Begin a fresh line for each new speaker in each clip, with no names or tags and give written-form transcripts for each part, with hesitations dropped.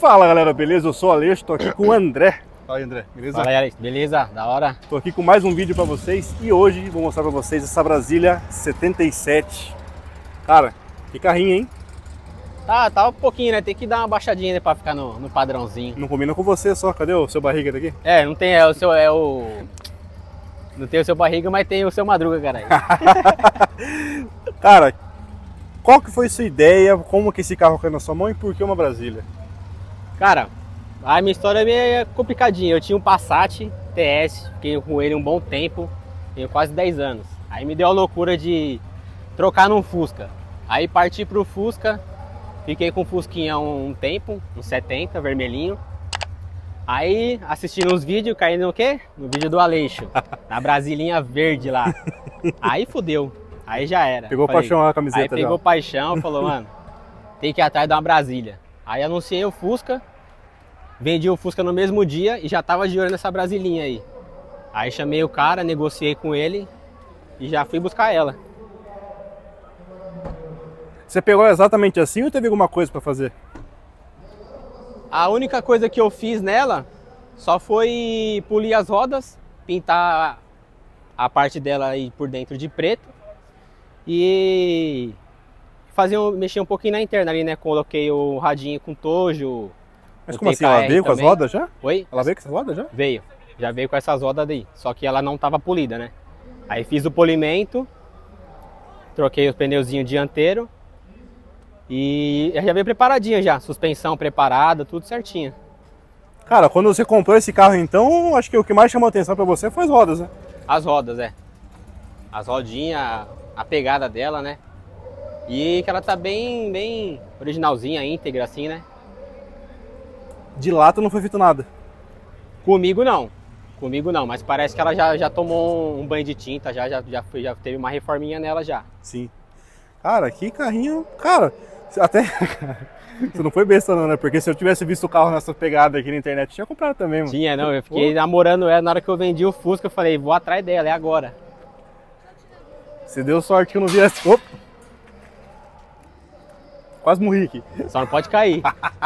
Fala galera, beleza? Eu sou o Aleixo, tô aqui com o André. Fala aí, André, beleza?
Fala aí, Alex, beleza? Da hora?
Tô aqui com mais um vídeo pra vocês e hoje vou mostrar pra vocês essa Brasília 77. Cara, que carrinho, hein?
Tá um pouquinho, né? Tem que dar uma baixadinha, né, pra ficar no padrãozinho.
Não combina com você só, cadê o seu barriga daqui?
É, não tem, não tem o seu barriga, mas tem o seu Madruga, caralho.
Cara, qual que foi sua ideia, como que esse carro caiu na sua mão e por que uma Brasília?
Cara, a minha história é meio complicadinha. Eu tinha um Passat TS, fiquei com ele um bom tempo, tenho quase 10 anos. Aí me deu a loucura de trocar num Fusca. Aí parti pro Fusca, fiquei com o Fusquinha um tempo, uns 70, vermelhinho. Aí assistindo uns vídeos, caí no quê? No vídeo do Aleixo, na Brasilinha verde lá. Aí fudeu, aí já era.
Pegou paixão a camiseta.
Aí pegou paixão, falou, mano, tem que ir atrás de uma Brasília. Aí anunciei o Fusca, vendi o Fusca no mesmo dia e já tava de olho nessa Brasilinha aí. Aí chamei o cara, negociei com ele e já fui buscar ela.
Você pegou exatamente assim ou teve alguma coisa pra fazer?
A única coisa que eu fiz nela só foi polir as rodas, pintar a parte dela aí por dentro de preto e mexer um pouquinho na interna ali, né? Coloquei o radinho com tojo.
Mas como assim, ela veio com as rodas já?
Oi?
Ela veio com essas rodas já?
Veio, já veio com essas rodas daí, só que ela não estava polida, né? Aí fiz o polimento, troquei o pneuzinho dianteiro e já veio preparadinha já, suspensão preparada, tudo certinho.
Cara, quando você comprou esse carro então, acho que o que mais chamou a atenção pra você foi as rodas, né?
As rodas, as rodinhas, a pegada dela, né? E que ela tá bem originalzinha, íntegra assim, né?
De lata não foi feito nada.
Comigo não, mas parece que ela já tomou um banho de tinta, já teve uma reforminha nela já.
Sim. Cara, que carrinho... Cara, até... Você não foi besta não, né? Porque se eu tivesse visto o carro nessa pegada aqui na internet, eu tinha comprado também, mano.
Tinha, não, eu fiquei namorando ela, na hora que eu vendi o Fusca, eu falei, vou atrás dela, é agora.
Você deu sorte que eu não vi essa... Opa! Quase morri aqui.
Só não pode cair.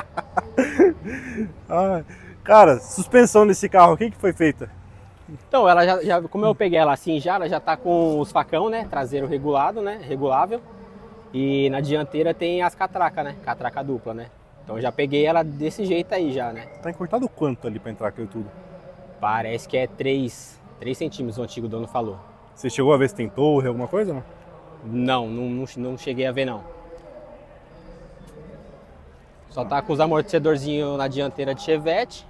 Ah, cara, suspensão desse carro, o que foi feita?
Então, ela como eu peguei ela assim já, ela já tá com os facão, né? Traseiro regulado, né? Regulável. E na dianteira tem as catracas, né? Catraca dupla, né? Então eu já peguei ela desse jeito aí já, né?
Tá encurtado quanto ali pra entrar aquilo tudo?
Parece que é 3 centímetros, o antigo dono falou.
Você chegou a ver se tem torre, alguma coisa, não?
Não cheguei a ver não. Só tá com os amortecedorzinhos na dianteira de Chevette.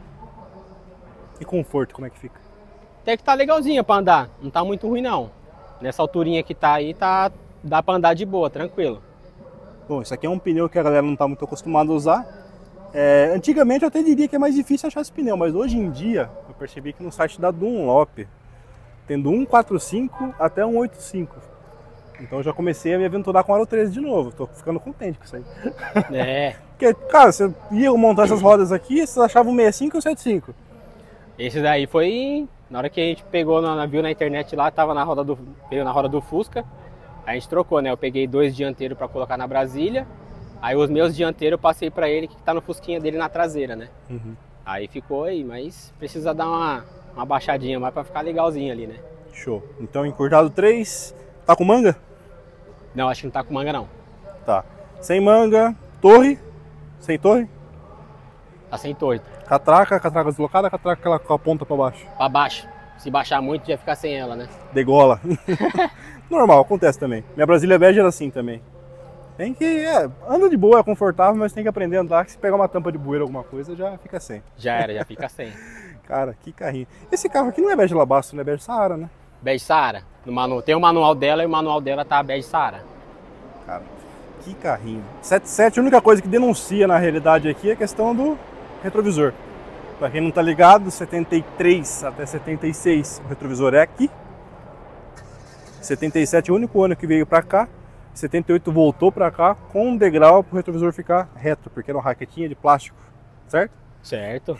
E conforto, como é que fica?
Até que tá legalzinha pra andar, não tá muito ruim não. Nessa alturinha que tá aí, dá pra andar de boa, tranquilo.
Bom, isso aqui é um pneu que a galera não tá muito acostumada a usar. Antigamente eu até diria que é mais difícil achar esse pneu, mas hoje em dia eu percebi que no site da Dunlop, tendo 145 até 185. Então eu já comecei a me aventurar com o Aro 13 de novo, tô ficando contente com isso aí.
É.
Porque, cara, você ia montar essas rodas aqui, você achava um 65 e um 75.
Esse daí foi, na hora que a gente pegou, viu na internet lá, tava veio na roda do Fusca. A gente trocou, né? Eu peguei 2 dianteiros para colocar na Brasília. Aí os meus dianteiros eu passei para ele que tá no Fusquinha dele na traseira, né? Uhum. Aí ficou aí, mas precisa dar uma baixadinha mais para ficar legalzinho ali, né?
Show. Então encurtado 3, tá com manga?
Não, acho que não tá com manga não.
Tá. Sem manga, torre? Sem torre?
Tá sem torre.
Catraca deslocada, catraca aquela com a ponta para baixo?
Para baixo. Se baixar muito, já ficar sem ela, né?
Degola. Normal, acontece também. Minha Brasília Bege era assim também. Tem que... anda de boa, é confortável, mas tem que aprender a andar, que se pegar uma tampa de bueiro alguma coisa, já fica sem.
Já fica sem.
Cara, que carrinho. Esse carro aqui não é Bege Labasto, né? É Bege Saara, né?
Bege Saara. Tem o manual dela e o manual dela tá Bege Saara.
Cara, que carrinho. 77, a única coisa que denuncia na realidade aqui é a questão do retrovisor. Pra quem não tá ligado, 73 até 76 o retrovisor é aqui. 77 é o único ano que veio pra cá. 78 voltou pra cá com um degrau pro retrovisor ficar reto, porque era uma raquetinha de plástico, certo?
Certo.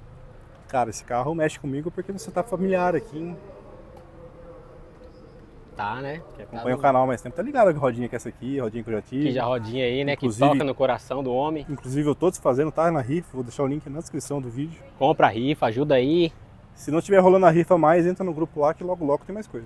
Cara, esse carro mexe comigo porque você tá familiar aqui, hein?
Tá, né?
Acompanha o canal há mais tempo. Tá ligado que rodinha que é essa aqui, rodinha que eu já tive.
Que já rodinha aí, né?
Inclusive,
que toca no coração do homem.
Inclusive eu tô desfazendo, tá na rifa. Vou deixar o link na descrição do vídeo.
Compra a rifa, ajuda aí.
Se não tiver rolando a rifa mais, entra no grupo lá que logo logo tem mais coisa.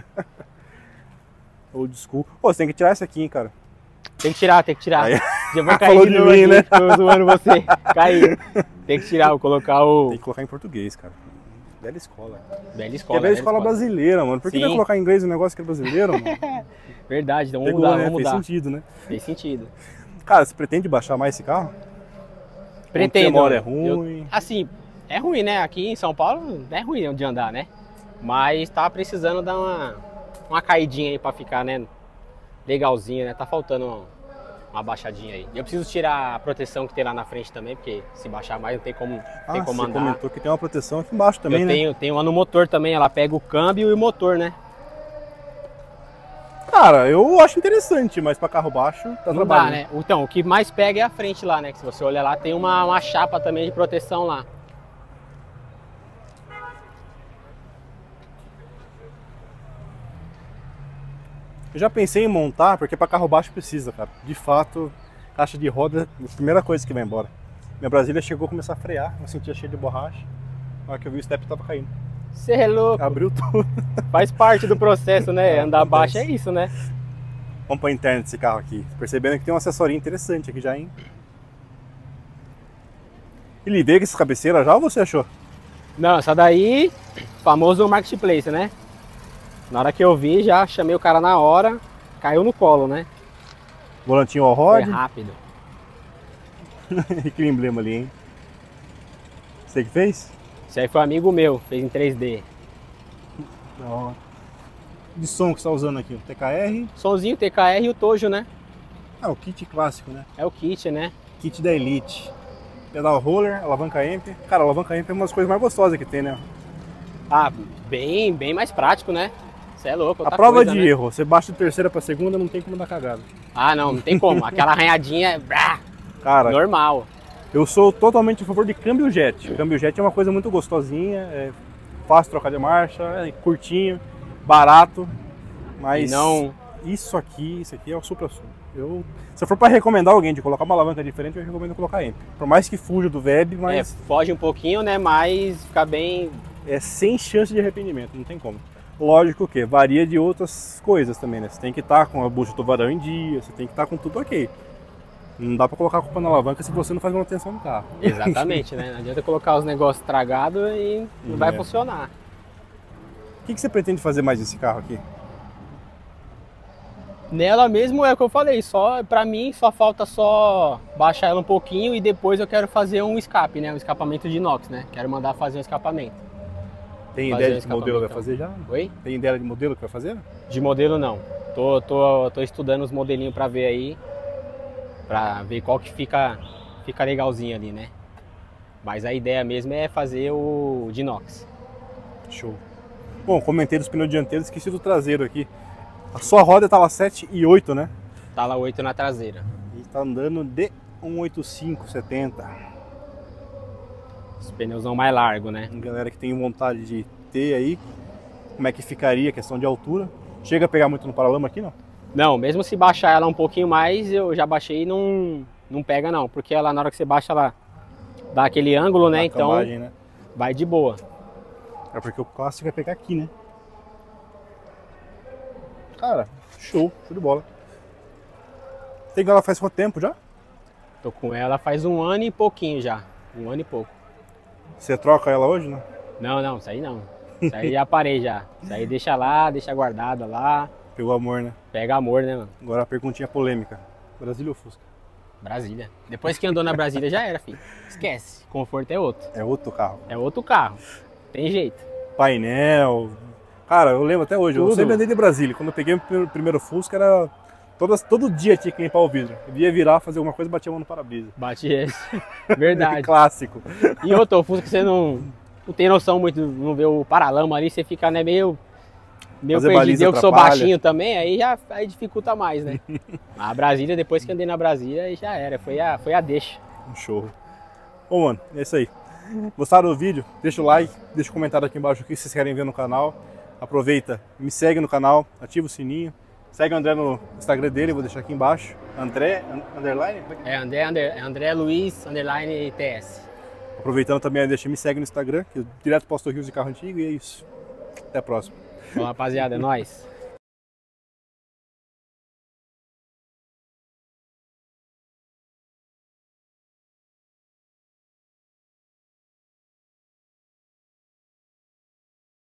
Old school. Pô, você tem que tirar essa aqui, hein, cara.
Tem que tirar, tem que tirar.
Aí...
Já vou cair
Falou
de
de
novo
mim,
aqui,
né?
tô zoando você. Caiu. Tem que tirar, vou colocar o...
Tem que colocar em português, cara. Bela escola.
Bela escola,
é bela escola brasileira, mano. Por que
Sim.
vai colocar em inglês um negócio que é brasileiro, mano?
Verdade, então vamos
Pegou,
mudar,
né?
vamos mudar.
Fez sentido, né?
Fez sentido.
Cara, você pretende baixar mais esse carro?
Pretendo.
Onde você mora é ruim?
Assim, é ruim, né? Aqui em São Paulo é ruim de andar, né? Mas tá precisando dar uma caidinha aí pra ficar, né? Legalzinho, né? Tá faltando uma baixadinha aí. Eu preciso tirar a proteção que tem lá na frente também, porque se baixar mais não tem como, tem como
você
andar.
comentou que tem uma proteção aqui embaixo também, né?
Tenho uma no motor também, ela pega o câmbio e o motor, né?
Cara, eu acho interessante, mas pra carro baixo tá
Não
trabalhando.
dá, né? Então, o que mais pega é a frente lá, né? Que se você olhar lá, tem uma chapa também de proteção lá.
Eu já pensei em montar, porque pra carro baixo precisa, cara. De fato, caixa de roda é a primeira coisa que vai embora. Minha Brasília chegou a começar a frear, eu sentia cheio de borracha. Na hora que eu vi o step tava caindo.
Você é louco.
Abriu tudo.
Faz parte do processo, né? Andar
Acontece.
baixo é isso, né?
Vamos pra interna desse carro aqui. Percebendo que tem uma assessoria interessante aqui já, hein? Ele veio com essa cabeceira já ou você achou?
Não, essa daí, famoso marketplace, né? Na hora que eu vi, já chamei o cara na hora, caiu no colo, né?
Volantinho all
Foi
rod.
rápido.
E que emblema ali, hein? Você que fez?
Isso aí foi um amigo meu, fez em 3D.
Da hora. De som que você tá usando aqui? O TKR.
Sonzinho, TKR e o Tojo, né?
Ah, o kit clássico, né?
É o kit, né?
Kit da Elite. Pedal roller, alavanca amp. Cara, alavanca amp é uma das coisas mais gostosas que tem, né?
Ah, bem mais prático, né? Você é louco,
A
outra
prova
coisa,
de
né?
erro, você baixa de terceira pra segunda, não tem como dar cagada.
Ah, não tem como. Aquela arranhadinha é
Cara,
normal.
eu sou totalmente a favor de câmbio jet. Câmbio jet é uma coisa muito gostosinha, é fácil trocar de marcha, é curtinho, barato, mas
Não.
isso aqui é o supra-sumo. Se eu for para recomendar alguém de colocar uma alavanca diferente, eu recomendo colocar amp. Por mais que fuja do VEB, mas
Foge um pouquinho, né? Mas fica bem...
é sem chance de arrependimento, não tem como. Lógico que varia de outras coisas também, né? Você tem que estar com a bucha do tubarão em dia, você tem que estar com tudo ok. Não dá pra colocar a culpa na alavanca se você não faz manutenção no carro.
Exatamente, né? Não adianta colocar os negócios estragados e não vai
É.
funcionar.
O que você pretende fazer mais nesse carro aqui?
Nela mesmo é o que eu falei, só pra mim só falta baixar ela um pouquinho e depois eu quero fazer um escape, né? Um escapamento de inox, né? Quero mandar fazer um escapamento.
Tem
Fazer
ideia
um
de que modelo vai
escapamento.
fazer já?
Oi?
Tem ideia de modelo que vai fazer?
De modelo não. Tô estudando os modelinhos pra ver aí, pra ver qual que fica legalzinho ali, né? Mas a ideia mesmo é fazer o de inox.
Show. Bom, comentei dos pneus dianteiros, esqueci do traseiro aqui. A sua roda tá lá 7 e 8, né?
Tá lá 8 na traseira.
E tá andando de 185, 70.
Os pneusão mais largo, né?
Galera que tem vontade de ter aí, como é que ficaria a questão de altura? Chega a pegar muito no paralama aqui, não?
Não, mesmo se baixar ela um pouquinho mais, eu já baixei e não pega não. Porque ela, na hora que você baixa, ela dá aquele ângulo, né?
A
Então
cambagem, né?
vai de boa.
É porque o clássico vai pegar aqui, né? Cara, show de bola. Tem ela faz quanto tempo já?
Tô com ela faz um ano e pouquinho já. Um ano e pouco.
Você troca ela hoje, né?
Não, isso aí não. Isso aí já parei já. Isso aí deixa lá, deixa guardada lá.
Pegou amor, né?
Pega amor, né, mano?
Agora a perguntinha polêmica. Brasília ou Fusca?
Brasília. Depois que andou na Brasília já era, filho. Esquece. Conforto é outro.
É outro carro.
É outro carro. Tem jeito.
Painel. Cara, eu lembro até hoje. Eu
Tudo.
sempre andei de Brasília. Quando eu peguei o primeiro Fusca, era todo dia tinha que limpar o vidro. Eu ia virar, fazer alguma coisa e batia a mão no para-brisa.
Bate esse. Verdade.
Clássico.
E outro Fusca que você não tem noção muito, não vê o paralama ali, você fica, né, meio
Fazer
perdido.
baliza
Eu que sou
atrapalha.
baixinho também, aí dificulta mais, né? A Brasília, depois que andei na Brasília, aí já era, foi a deixa.
Um show. Bom, mano, é isso aí. Gostaram do vídeo? Deixa o like, deixa o comentário aqui embaixo o que vocês querem ver no canal. aproveita, me segue no canal, ativa o sininho. Segue o André no Instagram dele, vou deixar aqui embaixo. André, underline?
André Luiz, underline TS.
Aproveitando também, me segue no Instagram, que eu direto posto reviews de carro antigo e é isso. Até a próxima.
Bom, rapaziada, é nóis.